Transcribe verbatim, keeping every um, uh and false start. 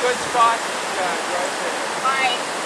good spot to stand right there. All right.